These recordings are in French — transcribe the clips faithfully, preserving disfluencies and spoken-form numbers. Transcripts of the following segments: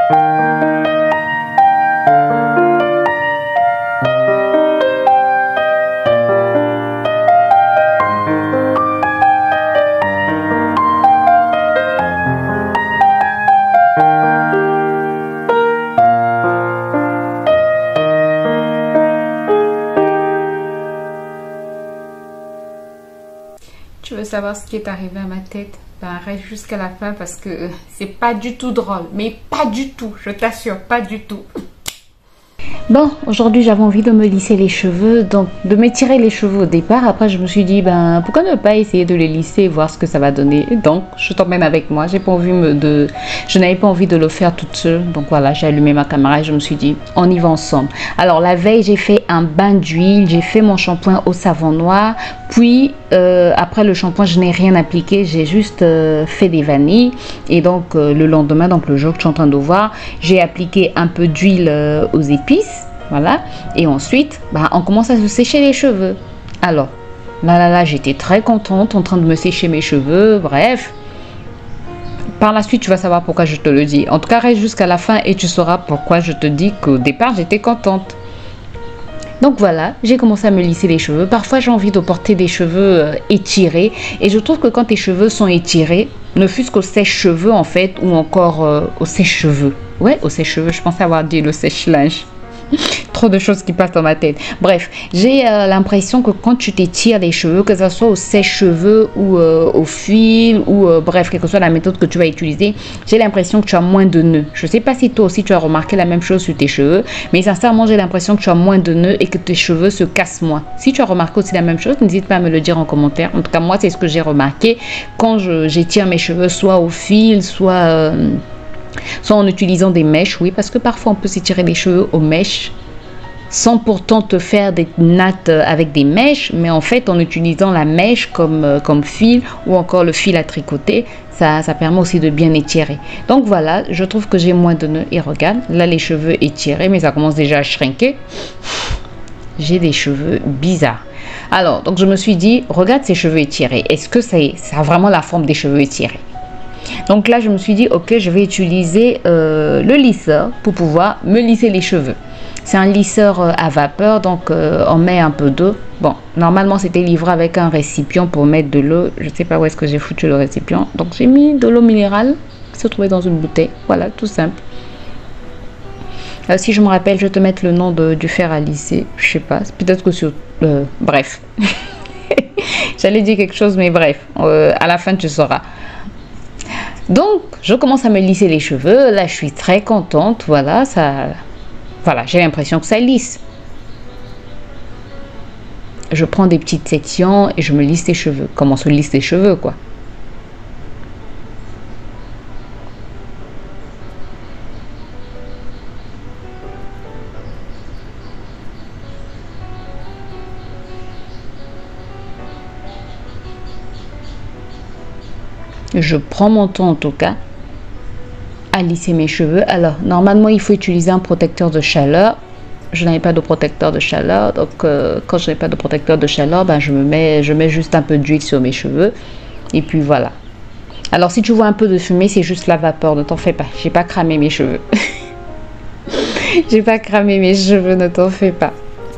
Tu veux savoir ce qui est arrivé à ma tête? Ben, reste jusqu'à la fin parce que euh, c'est pas du tout drôle. Mais pas du tout, je t'assure, pas du tout. Bon, aujourd'hui j'avais envie de me lisser les cheveux, donc de m'étirer les cheveux au départ. Après je me suis dit, ben pourquoi ne pas essayer de les lisser et voir ce que ça va donner. Donc je t'emmène avec moi. J'ai pas envie me de, je n'avais pas envie de le faire toute seule. Donc voilà, j'ai allumé ma caméra et je me suis dit, on y va ensemble. Alors la veille j'ai fait un bain d'huile, j'ai fait mon shampoing au savon noir. Puis euh, après le shampoing je n'ai rien appliqué, j'ai juste euh, fait des vanilles. Et donc euh, le lendemain, donc le jour que je suis en train de voir, j'ai appliqué un peu d'huile euh, aux épices. Voilà, et ensuite bah, on commence à se sécher les cheveux. Alors là là là j'étais très contente en train de me sécher mes cheveux. Bref, par la suite tu vas savoir pourquoi je te le dis. En tout cas reste jusqu'à la fin et tu sauras pourquoi je te dis qu'au départ j'étais contente. Donc voilà, j'ai commencé à me lisser les cheveux. Parfois j'ai envie de porter des cheveux euh, étirés, et je trouve que quand tes cheveux sont étirés, ne fût-ce qu'au sèche-cheveux en fait, ou encore euh, au sèche-cheveux. Ouais, au sèche-cheveux, je pensais avoir dit le sèche-linge. Trop de choses qui passent dans ma tête. Bref, j'ai euh, l'impression que quand tu t'étires les cheveux, que ce soit au sèche-cheveux ou euh, au fil, ou euh, bref, quelle que soit la méthode que tu vas utiliser, j'ai l'impression que tu as moins de nœuds. Je ne sais pas si toi aussi tu as remarqué la même chose sur tes cheveux, mais sincèrement, j'ai l'impression que tu as moins de nœuds et que tes cheveux se cassent moins. Si tu as remarqué aussi la même chose, n'hésite pas à me le dire en commentaire. En tout cas, moi, c'est ce que j'ai remarqué quand j'étire mes cheveux, soit au fil, soit... Euh, soit en utilisant des mèches, oui, parce que parfois on peut s'étirer les cheveux aux mèches sans pourtant te faire des nattes avec des mèches, mais en fait en utilisant la mèche comme, comme fil ou encore le fil à tricoter, ça, ça permet aussi de bien étirer. Donc voilà, je trouve que j'ai moins de nœuds et regarde, là les cheveux étirés, mais ça commence déjà à shrinker. J'ai des cheveux bizarres. Alors, donc je me suis dit, regarde ces cheveux étirés, est-ce que ça, ça a vraiment la forme des cheveux étirés? Donc là, je me suis dit, ok, je vais utiliser euh, le lisseur pour pouvoir me lisser les cheveux. C'est un lisseur euh, à vapeur, donc euh, on met un peu d'eau. Bon, normalement, c'était livré avec un récipient pour mettre de l'eau. Je ne sais pas où est-ce que j'ai foutu le récipient. Donc, j'ai mis de l'eau minérale qui se trouvait dans une bouteille. Voilà, tout simple. Euh, si je me rappelle, je vais te mettre le nom de, du fer à lisser. Je sais pas, peut-être que sur... Euh, bref. J'allais dire quelque chose, mais bref, euh, à la fin, tu sauras. Donc, je commence à me lisser les cheveux. Là, je suis très contente. Voilà, ça, voilà, j'ai l'impression que ça lisse. Je prends des petites sections et je me lisse les cheveux. Comme on se lisse les cheveux, quoi. Je prends mon temps en tout cas à lisser mes cheveux. Alors normalement il faut utiliser un protecteur de chaleur. Je n'avais pas de protecteur de chaleur, donc euh, quand je n'ai pas de protecteur de chaleur, ben, je me mets, je mets juste un peu d'huile sur mes cheveux et puis voilà. Alors si tu vois un peu de fumée, c'est juste la vapeur, ne t'en fais pas. J'ai pas cramé mes cheveux. J'ai pas cramé mes cheveux, ne t'en fais pas.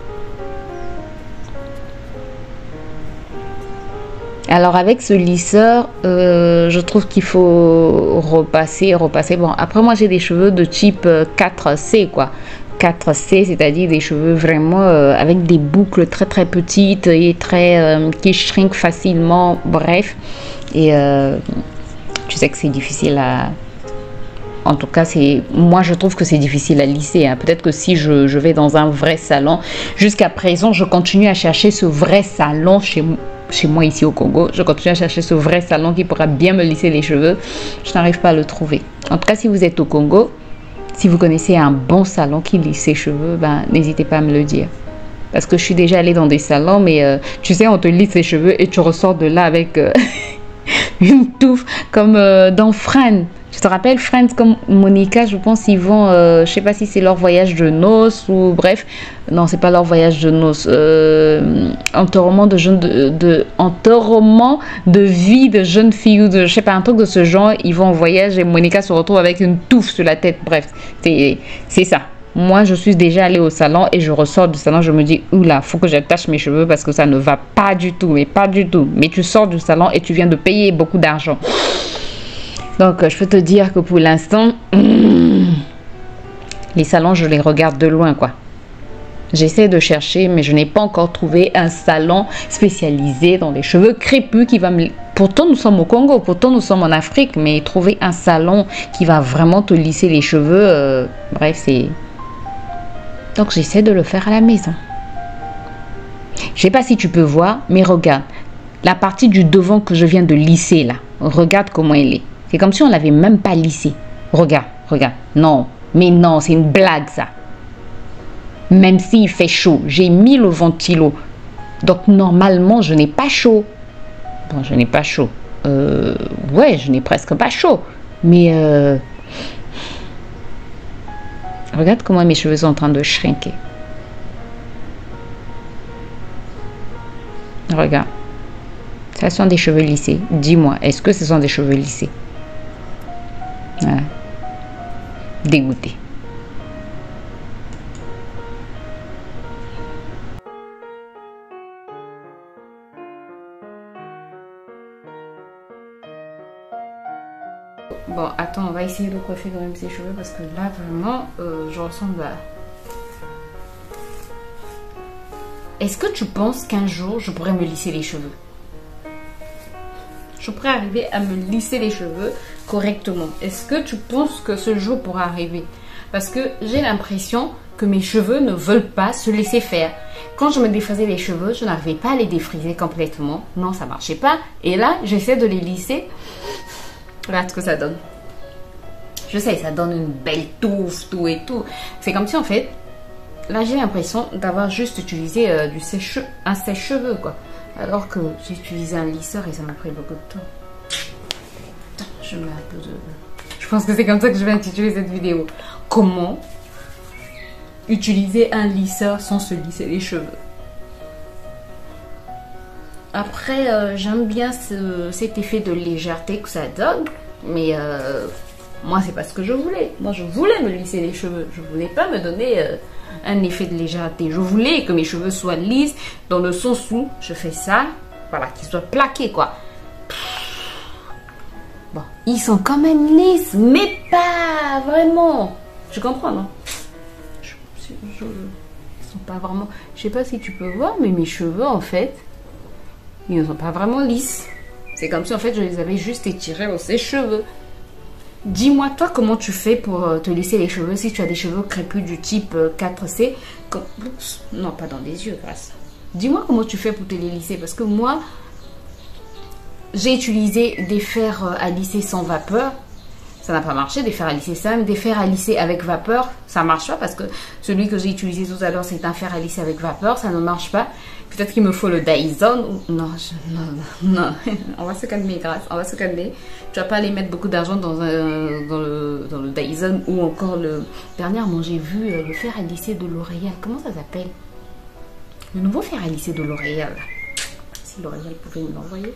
Alors avec ce lisseur, euh, je trouve qu'il faut repasser, repasser. Bon, après moi j'ai des cheveux de type quatre C quoi. quatre C, c'est-à-dire des cheveux vraiment euh, avec des boucles très très petites et très euh, qui shrink facilement. Bref, et euh, tu sais que c'est difficile à... En tout cas, c'est moi je trouve que c'est difficile à lisser. Hein. Peut-être que si je, je vais dans un vrai salon, jusqu'à présent je continue à chercher ce vrai salon chez moi. Chez moi ici au Congo, je continue à chercher ce vrai salon qui pourra bien me lisser les cheveux. Je n'arrive pas à le trouver. En tout cas, si vous êtes au Congo, si vous connaissez un bon salon qui lisse ses cheveux, ben, n'hésitez pas à me le dire. Parce que je suis déjà allée dans des salons, mais euh, tu sais, on te lisse les cheveux et tu ressors de là avec euh, une touffe comme euh, dans Fran. Tu te rappelles, Friends comme Monica, je pense, ils vont, euh, je sais pas si c'est leur voyage de noces ou bref, non, c'est pas leur voyage de noces, euh, enterrement de jeune, de, de enterrement de vie de jeune fille ou de, je sais pas, un truc de ce genre. Ils vont en voyage et Monica se retrouve avec une touffe sur la tête. Bref, c'est c'est ça. Moi, je suis déjà allée au salon et je ressors du salon, je me dis, oula, faut que j'attache mes cheveux parce que ça ne va pas du tout, mais pas du tout. Mais tu sors du salon et tu viens de payer beaucoup d'argent. Donc, je peux te dire que pour l'instant, les salons, je les regarde de loin, quoi. J'essaie de chercher, mais je n'ai pas encore trouvé un salon spécialisé dans les cheveux crépus qui va me... Pourtant, nous sommes au Congo, pourtant, nous sommes en Afrique, mais trouver un salon qui va vraiment te lisser les cheveux, euh, bref, c'est... Donc, j'essaie de le faire à la maison. Je sais pas si tu peux voir, mais regarde, la partie du devant que je viens de lisser, là, regarde comment elle est. C'est comme si on l'avait même pas lissé. Regarde, regarde. Non, mais non, c'est une blague ça. Même s'il fait chaud, j'ai mis le ventilo. Donc normalement, je n'ai pas chaud. Bon, je n'ai pas chaud. Euh, ouais, je n'ai presque pas chaud. Mais euh, regarde comment mes cheveux sont en train de shrinker. Regarde. Ce sont des cheveux lissés. Dis-moi, est-ce que ce sont des cheveux lissés? Voilà. Dégoûté. Bon, attends, on va essayer de coiffer quand même ses cheveux parce que là, vraiment, euh, je ressemble à... Est-ce que tu penses qu'un jour, je pourrais me lisser les cheveux? Je pourrais arriver à me lisser les cheveux correctement. Est-ce que tu penses que ce jour pourra arriver? Parce que j'ai l'impression que mes cheveux ne veulent pas se laisser faire. Quand je me défrisais les cheveux, je n'arrivais pas à les défriser complètement. Non, ça ne marchait pas. Et là, j'essaie de les lisser. Regarde ce que ça donne. Je sais, ça donne une belle touffe, tout et tout. C'est comme si en fait, là j'ai l'impression d'avoir juste utilisé euh, du sèche un sèche-cheveux quoi. Alors que j'ai utilisé un lisseur et ça m'a pris beaucoup de temps. Attends, je mets un peu de... Je pense que c'est comme ça que je vais intituler cette vidéo. Comment utiliser un lisseur sans se lisser les cheveux? Après, euh, j'aime bien ce, cet effet de légèreté que ça donne. Mais euh, moi, c'est pas ce que je voulais. Moi, je voulais me lisser les cheveux. Je voulais pas me donner euh, un effet de légèreté. Je voulais que mes cheveux soient lisses dans le sens où je fais ça. Voilà, qu'ils soient plaqués, quoi. Bon, ils sont quand même lisses, mais pas vraiment. Tu comprends, non? je, je, je, Ils sont pas vraiment... Je sais pas si tu peux voir, mais mes cheveux, en fait... Ils ne sont pas vraiment lisses. C'est comme si en fait je les avais juste étirés au sèche-cheveux. Dis-moi toi comment tu fais pour te lisser les cheveux si tu as des cheveux crépus du type quatre C. Comme... Non, pas dans les yeux, grâce. Dis-moi comment tu fais pour te les lisser. Parce que moi, j'ai utilisé des fers à lisser sans vapeur. Ça n'a pas marché, des fers à lisser ça. Mais des fers à lisser avec vapeur, ça ne marche pas. Parce que celui que j'ai utilisé tout à l'heure, c'est un fer à lisser avec vapeur. Ça ne marche pas. Peut-être qu'il me faut le Dyson. Non, je, non, non, non. On va se calmer, grâce. On va se calmer. Tu vas pas aller mettre beaucoup d'argent dans, un, dans, le, dans le Dyson ou encore le... Dernièrement, j'ai vu le fer à lisser de L'Oréal. Comment ça s'appelle? Le nouveau fer à lisser de L'Oréal. Si L'Oréal pouvait nous l'envoyer.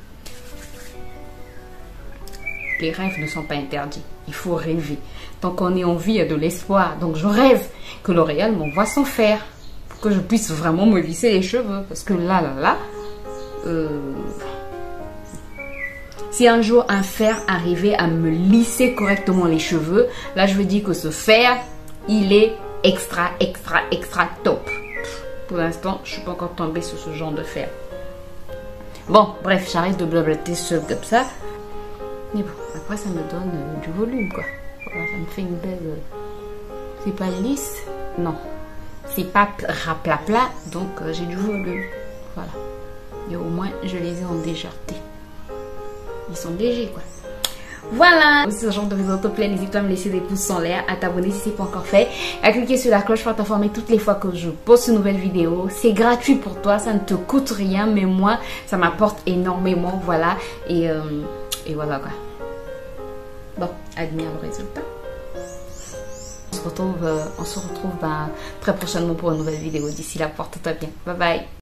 Les rêves ne sont pas interdits. Il faut rêver. Tant qu'on est en vie, il y a de l'espoir. Donc je rêve que L'Oréal m'envoie son fer. Que je puisse vraiment me lisser les cheveux. Parce que là, là, là... Euh, si un jour un fer arrivait à me lisser correctement les cheveux, là, je veux dire que ce fer, il est extra, extra, extra top. Pour l'instant, je ne suis pas encore tombée sur ce genre de fer. Bon, bref, j'arrête de blablater seul comme ça. Mais bon, après, ça me donne euh, du volume, quoi. Voilà, ça me fait une belle... Euh... C'est pas lisse? Non. C'est pas rapla-plat, donc euh, j'ai du volume. Voilà. Et au moins, je les ai en légèreté. Ils sont légers, quoi. Voilà. Si ce genre de vidéo te plaît, n'hésite pas à me laisser des pouces en l'air, à t'abonner si ce n'est pas encore fait, à cliquer sur la cloche pour t'informer toutes les fois que je poste une nouvelle vidéo. C'est gratuit pour toi, ça ne te coûte rien, mais moi, ça m'apporte énormément, voilà. Et, euh, et voilà, quoi. Bon, admire le résultat. On se retrouve, euh, on se retrouve ben, très prochainement pour une nouvelle vidéo. D'ici là, porte-toi bien. Bye bye.